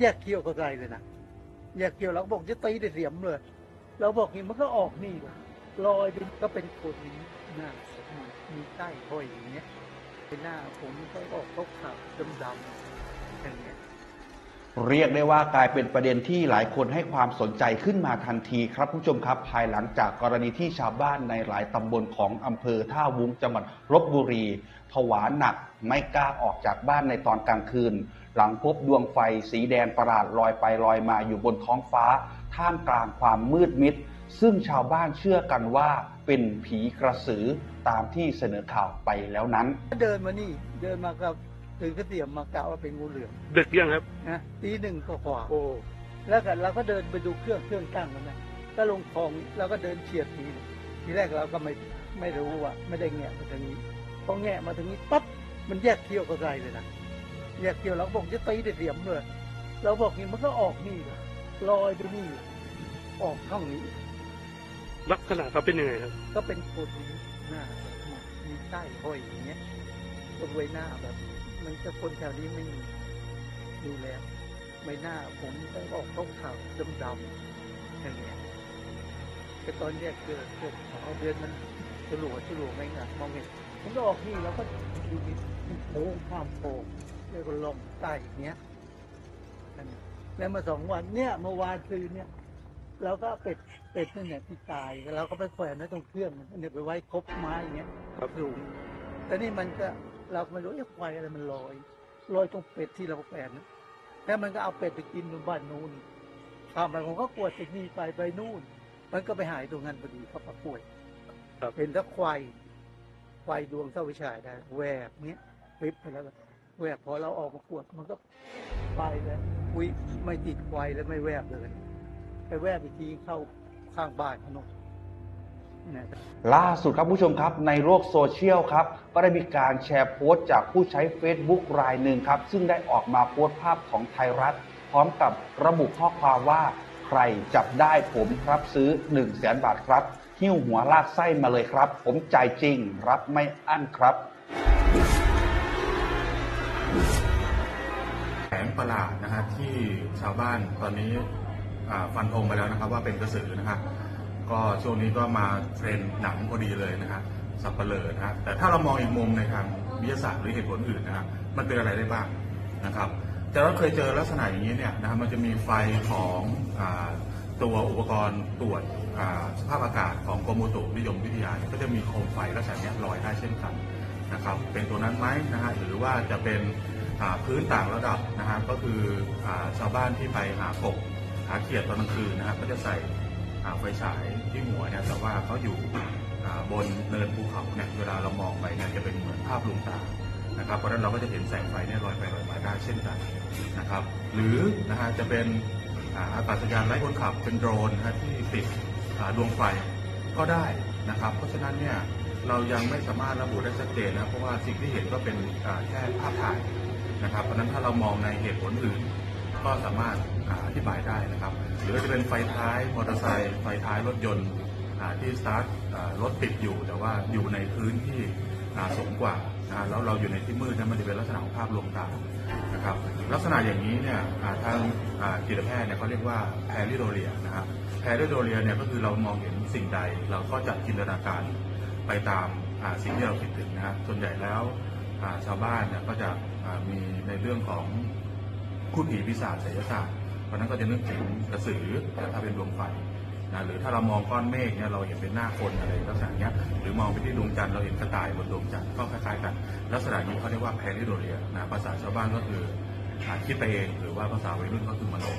กเขี้ยวก็ใส่เลยนะแยกเขี้ยวเราบอกจะตีได้เสียมเลยเราบอกนี่มันก็ออกนี่ลอยเป็นก็เป็นคนนี้หน้ามีใต้ห้อยอย่างเงี้ยเป็นหน้าผมก็ออกขาวดำๆอย่างเงี้ยเรียกได้ว่ากลายเป็นประเด็นที่หลายคนให้ความสนใจขึ้นมาทันทีครับผู้ชมครับภายหลังจากกรณีที่ชาวบ้านในหลายตำบลของอำเภอท่าวุ้งจังหวัดลพบุรีผวาหนักไม่กล้าออกจากบ้านในตอนกลางคืนหลังพบดวงไฟสีแดงประหลาดลอยไปลอยมาอยู่บนท้องฟ้าท่ามกลางความมืดมิดซึ่งชาวบ้านเชื่อกันว่าเป็นผีกระสือตามที่เสนอข่าวไปแล้วนั้นเดินมานี่เดินมากับถึงก็เตรียมมากะว่าเป็นงูเหลือมดึกยังครับนะตีหนึ่งก็กว่าโอ้แล้วก็เราก็เดินไปดูเครื่องตั้งมันนะก็ลงคลองเราก็เดินเฉียดทีแรกเราก็ไม่รู้ว่าไม่ได้แงะมาทางนี้พอแงะมาทางนี้ปั๊บมันแยกเขี้ยวก็ใส่เลยนะแยกเขี้ยวเราบอกจะตีได้เสียมเลยเราบอกนี่มันก็ออกนี่ลอยไปนี่ออกช่องนี้ลักษณะเขาเป็นยังไงครับก็เป็นคนหน้ามีใต้ห้อยอย่างเงี้ยตรงใบหน้าแบบมันจะคนแถวนี้ไม่มีดูแล้วใบหน้าผมต้องออกขาวดำๆอย่างเงี้ยแต่ตอนแยกเกิดเอาเดือนมันฉลัวไม่งามมองเห็นมันก็ออกนี่แล้วก็ดูโค้งข้ามโค้งแล้วก็ลงใต้อย่างเงี้ยแล้วมา2 วันเนี่ยเมื่อวานคืนเนี่ยเราก็เป็ดนั่นเนี่ยที่ตายเราก็ไปแขวนไว้ตรงเครื่องเนี่ยไปไว้คบไม้อย่างเงี้ยครับสูงแต่นี่มันก็เราไม่รู้ไฟอะไรมันลอยตรงเป็ดที่เราแขวนแล้วมันก็เอาเป็ดไปกินตรงบ้านนู้นทำไปผมก็กวดจากนี่ไปนู่นมันก็ไปหายตรงนั้นพอดีเขาประป่วยเห็นถ้าควายดวงเท่าวิชายได้แหวกเนี้ยปิ๊บไปแล้วแหวกพอเราออกมากวดมันก็ไปแล้วไม่ติดควายแล้วไม่แหวกเลยไปแวบอีกทีเข้าข้างบ้านขนมล่าสุดครับผู้ชมครับในโลกโซเชียลครับก็ได้มีการแชร์โพสต์จากผู้ใช้ Facebook รายหนึ่งครับซึ่งได้ออกมาโพสต์ภาพของไทยรัฐพร้อมกับระบุข้อความว่าใครจับได้ผมรับซื้อ 100,000 บาทครับหิ้วหัวลากไส้มาเลยครับผมจ่ายจริงรับไม่อั้นครับแสงประหลาดนะฮะที่ชาวบ้านตอนนี้ฟันธงไปแล้วนะครับว่าเป็นกระสือนะครับก็ช่วงนี้ก็มาเทรนด์หนังพอดีเลยนะครับสับเปลือนะฮะแต่ถ้าเรามองอีกมุมในทางวิทยาศาสตร์หรือเหตุผลอื่นนะครับมันเป็นอะไรได้บ้างนะครับแต่เราเคยเจอลักษณะอย่างนี้เนี่ยนะครับมันจะมีไฟของตัวอุปกรณ์ตรวจสภาพอากาศของกรมอุตุนิยมวิทยาก็จะมีโคมไฟลักษณะนี้ลอยได้เช่นกันนะครับเป็นตัวนั้นไหมนะฮะหรือว่าจะเป็นพื้นต่างระดับนะฮะก็คือชาวบ้านที่ไปหากบหาเขียดตอนกลางคืนนะครับก็จะใส่ไฟฉายที่หัวเนี่ยแต่ว่าเขาอยู่บนเนินภูเขาเนี่ยเวลาเรามองไปเนี่ยจะเป็นเหมือนภาพลวงตานะครับเพราะฉะนั้นเราก็จะเห็นแสงไฟเนี่ยลอยไปลอยมาได้เช่นกันนะครับหรือนะฮะจะเป็นอากาศยานไร้คนขับเป็นโดรนนะที่ติดดวงไฟก็ได้นะครับเพราะฉะนั้นเนี่ยเรายังไม่สามารถระบุได้ชัดเจนนะเพราะว่าสิ่งที่เห็นก็เป็นแค่ภาพถ่ายนะครับเพราะฉะนั้นถ้าเรามองในเหตุผลอื่นก็สามารถอธิบายได้นะครับหรือจะเป็นไฟท้ายมอเตอร์ไซค์ไฟท้ายรถยนต์ที่สตาร์ทรถติดอยู่แต่ว่าอยู่ในพื้นที่สูงกว่าแล้วเราอยู่ในที่มืดนั้นมันจะเป็นลักษณะของภาพลวงตานะครับลักษณะอย่างนี้เนี่ยทางจิตแพทย์เนี่ยเขาเรียกว่าแพริโดเรียนะครับแพริโดเรียเนี่ยก็คือเรามองเห็นสิ่งใดเราก็จะจินตนาการไปตามสิ่งที่เราคิดถึงนะส่วนใหญ่แล้วชาวบ้านเนี่ยก็จะมีในเรื่องของพูดผีปีศาจไสยศาสตร์เพราะนั้นก็จะนึกถึงกระสือถ้าเป็นดวงไฟนะหรือถ้าเรามองก้อนเมฆเนี่ยเราเห็นเป็นหน้าคนอะไรลักษณะนี้หรือมองไปที่ดวงจันทร์เราเห็นกระต่ายบนดวงจันทร์ก็คล้ายๆกันลักษณะนี้เขาเรียกว่าแพริโดเรียนะภาษาชาวบ้านก็คือคิดไปเองหรือว่าภาษาวัยรุ่นก็คือมโน